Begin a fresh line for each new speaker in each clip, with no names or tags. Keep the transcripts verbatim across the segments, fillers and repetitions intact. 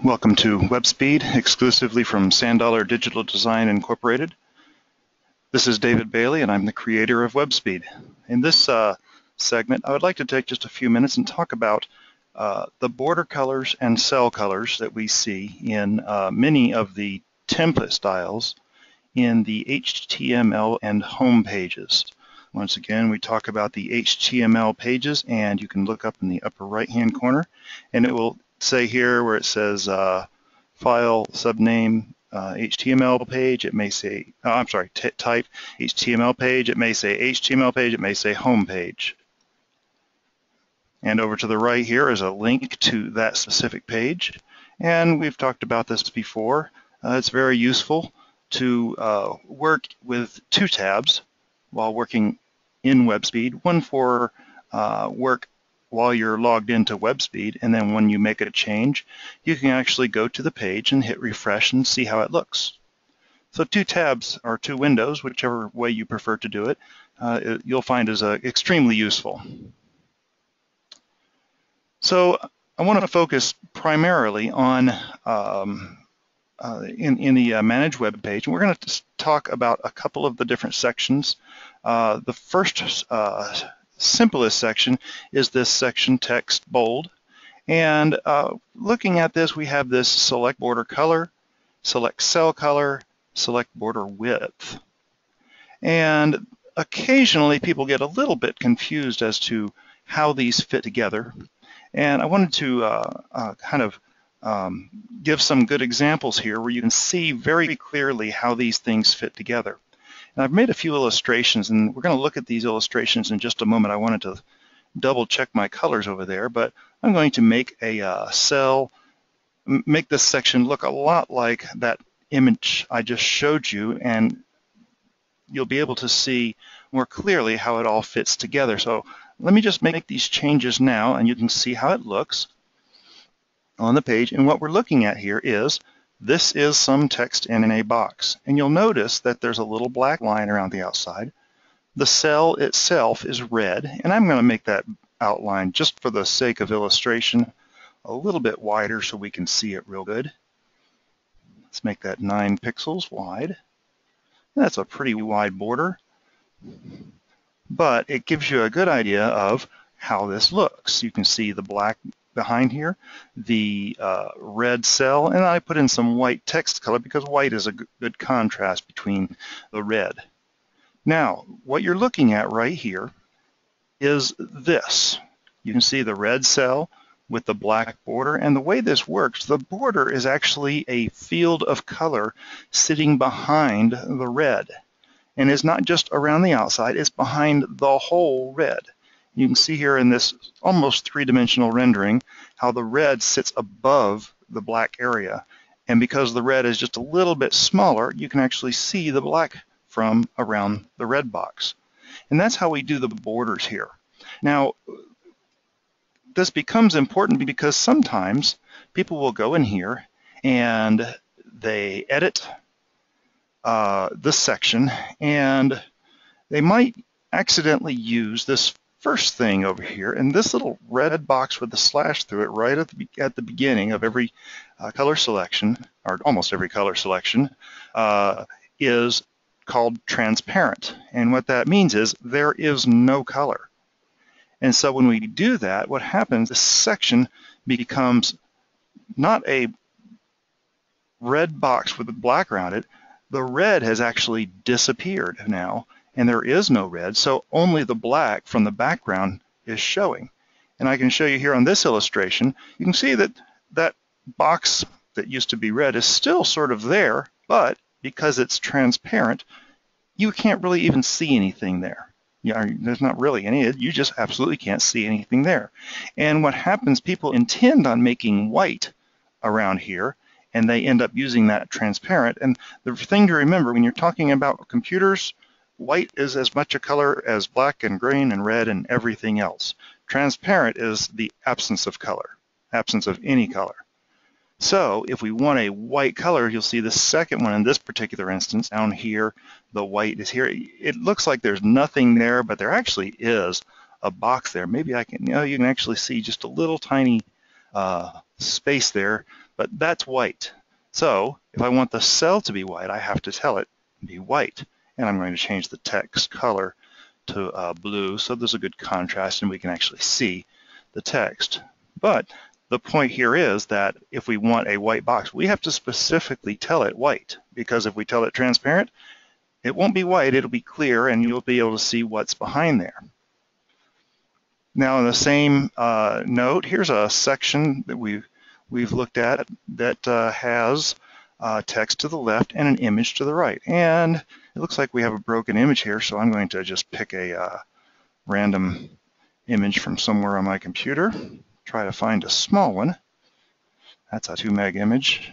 Welcome to WebSpeed, exclusively from Sand Dollar Digital Design Incorporated. This is David Bailey, and I'm the creator of WebSpeed. In this uh, segment, I would like to take just a few minutes and talk about uh, the border colors and cell colors that we see in uh, many of the template styles in the H T M L and home pages. Once again, we talk about the H T M L pages, and you can look up in the upper right-hand corner, and it will say here where it says uh, file subname uh, H T M L page, it may say, oh, I'm sorry, type H T M L page, it may say H T M L page, it may say home page. And over to the right here is a link to that specific page. And we've talked about this before. Uh, it's very useful to uh, work with two tabs while working in WebSpeed, one for uh, work while you're logged into WebSpeed, and then when you make a change, you can actually go to the page and hit refresh and see how it looks. So two tabs or two windows, whichever way you prefer to do it, uh, it you'll find is uh, extremely useful. So I want to focus primarily on um, uh, in, in the uh, Manage Web page, and we're going to talk about a couple of the different sections. Uh, the first uh, simplest section is this section text bold, and uh, looking at this, we have this select border color, select cell color, select border width, and occasionally people get a little bit confused as to how these fit together, and I wanted to uh, uh, kind of um, give some good examples here where you can see very clearly how these things fit together. And I've made a few illustrations, and we're going to look at these illustrations in just a moment. I wanted to double check my colors over there, but I'm going to make a uh, cell, make this section look a lot like that image I just showed you, and you'll be able to see more clearly how it all fits together. So let me just make these changes now, and you can see how it looks on the page. And what we're looking at here is this is some text in a box, and you'll notice that there's a little black line around the outside. The cell itself is red, and I'm going to make that outline, just for the sake of illustration, a little bit wider so we can see it real good. Let's make that nine pixels wide. That's a pretty wide border, but it gives you a good idea of how this looks. You can see the black behind here, the uh, red cell, and I put in some white text color because white is a good contrast between the red. Now, what you're looking at right here is this. You can see the red cell with the black border, and the way this works, the border is actually a field of color sitting behind the red, and it's not just around the outside, it's behind the whole red. You can see here in this almost three-dimensional rendering how the red sits above the black area. And because the red is just a little bit smaller, you can actually see the black from around the red box. And that's how we do the borders here. Now, this becomes important because sometimes people will go in here and they edit uh, this section, and they might accidentally use this first thing over here, and this little red box with the slash through it right at the, at the beginning of every uh, color selection, or almost every color selection, uh, is called transparent. And what that means is there is no color. And so when we do that, what happens, this section becomes not a red box with black around it. The red has actually disappeared now, and there is no red, so only the black from the background is showing. And I can show you here on this illustration, you can see that that box that used to be red is still sort of there, but because it's transparent, you can't really even see anything there. Yeah, there's not really any, you just absolutely can't see anything there. And what happens, people intend on making white around here, and they end up using that transparent. And the thing to remember when you're talking about computers, white is as much a color as black and green and red and everything else. Transparent is the absence of color, absence of any color. So if we want a white color, you'll see the second one in this particular instance down here, the white is here. It looks like there's nothing there, but there actually is a box there. Maybe I can, you know, you can actually see just a little tiny uh, space there, but that's white. So if I want the cell to be white, I have to tell it be white. And I'm going to change the text color to uh, blue so there's a good contrast and we can actually see the text. But the point here is that if we want a white box, we have to specifically tell it white, because if we tell it transparent, it won't be white, it'll be clear, and you'll be able to see what's behind there. Now, in the same uh, note, here's a section that we've, we've looked at that uh, has uh, text to the left and an image to the right. And it looks like we have a broken image here, so I'm going to just pick a uh, random image from somewhere on my computer, try to find a small one. That's a two meg image.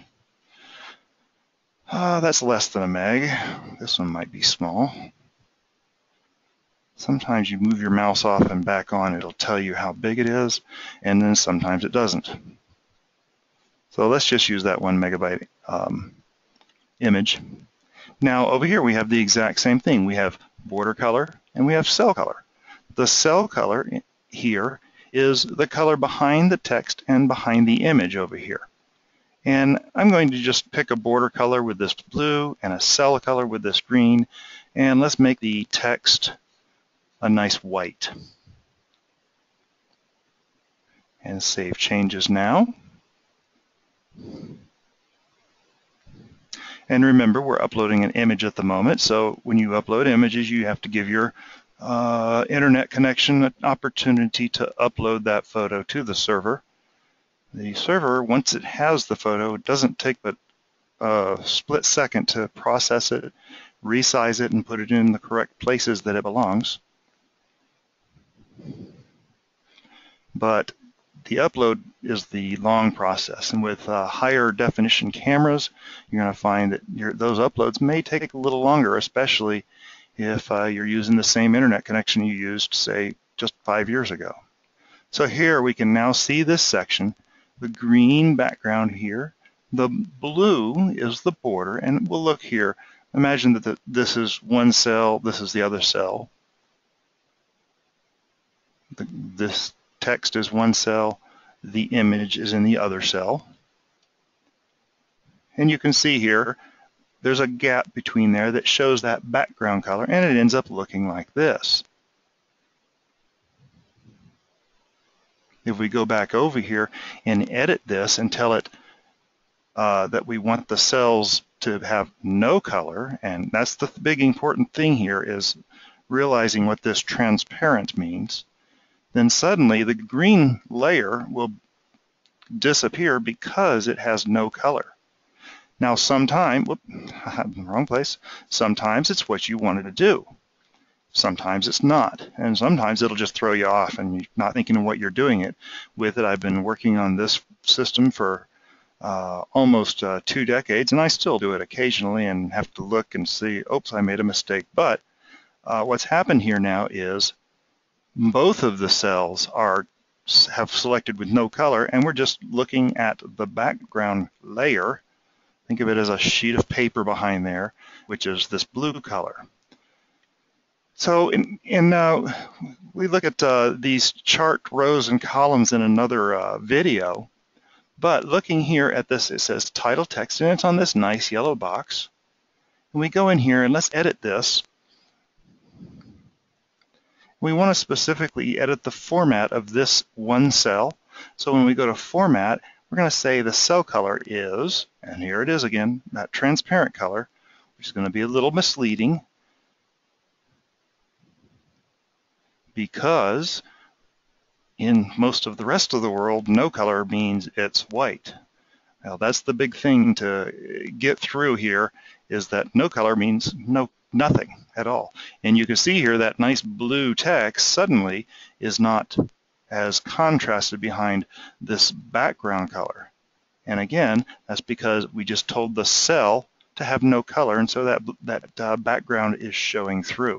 Uh, that's less than a meg. This one might be small. Sometimes you move your mouse off and back on, it'll tell you how big it is, and then sometimes it doesn't. So let's just use that one megabyte um, image. Now over here we have the exact same thing. We have border color and we have cell color. The cell color here is the color behind the text and behind the image over here. And I'm going to just pick a border color with this blue and a cell color with this green, and let's make the text a nice white. And save changes now. And remember, we're uploading an image at the moment, so when you upload images, you have to give your uh, internet connection an opportunity to upload that photo to the server. The server, once it has the photo, it doesn't take but a split second to process it, resize it, and put it in the correct places that it belongs. But the upload is the long process, and with uh, higher definition cameras, you're going to find that your, those uploads may take a little longer, especially if uh, you're using the same internet connection you used, say, just five years ago. So here we can now see this section, the green background here, the blue is the border, and we'll look here. Imagine that the, this is one cell, this is the other cell. The, this text is one cell, the image is in the other cell. And you can see here, there's a gap between there that shows that background color, and it ends up looking like this. If we go back over here and edit this and tell it uh, that we want the cells to have no color, and that's the big important thing here is realizing what this transparent means, then suddenly the green layer will disappear because it has no color. Now sometime, whoop, wrong place, sometimes it's what you wanted to do. Sometimes it's not, and sometimes it'll just throw you off and you're not thinking of what you're doing it with it. I've been working on this system for uh, almost uh, two decades, and I still do it occasionally and have to look and see, oops, I made a mistake. But uh, what's happened here now is both of the cells are have selected with no color, and we're just looking at the background layer. Think of it as a sheet of paper behind there, which is this blue color. So in, in, uh, we look at uh, these chart rows and columns in another uh, video, but looking here at this, it says title text, and it's on this nice yellow box. And we go in here and let's edit this. We want to specifically edit the format of this one cell. So when we go to format, we're going to say the cell color is, and here it is again, that transparent color, which is going to be a little misleading, because in most of the rest of the world, no color means it's white. Now that's the big thing to get through here, is that no color means no nothing at all. And you can see here that nice blue text suddenly is not as contrasted behind this background color. And again, that's because we just told the cell to have no color, and so that, that uh, background is showing through.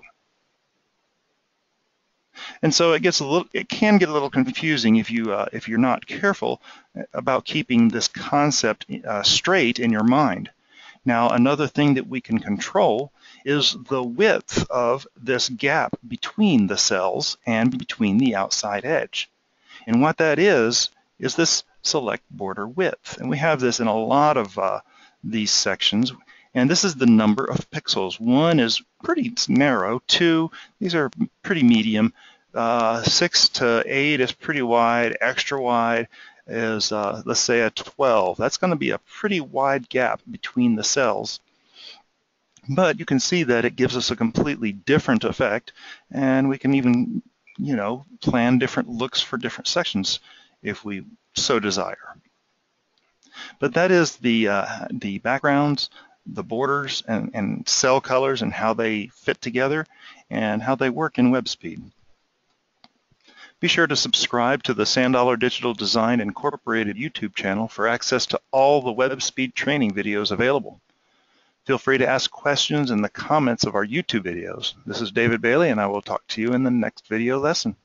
And so it gets a little, it can get a little confusing if you uh, if you're not careful about keeping this concept uh, straight in your mind. Now, another thing that we can control is the width of this gap between the cells and between the outside edge. And what that is is this select border width. And we have this in a lot of uh, these sections. And this is the number of pixels. One is pretty narrow. Two, these are pretty medium. Uh, six to eight is pretty wide. Extra wide is, uh, let's say, a twelve. That's going to be a pretty wide gap between the cells. But you can see that it gives us a completely different effect, and we can even, you know, plan different looks for different sections if we so desire. But that is the uh, the backgrounds, the borders, and, and cell colors, and how they fit together and how they work in WebSpeed. Be sure to subscribe to the Sandollar Digital Design Incorporated YouTube channel for access to all the WebSpeed training videos available. Feel free to ask questions in the comments of our YouTube videos. This is David Bailey, and I will talk to you in the next video lesson.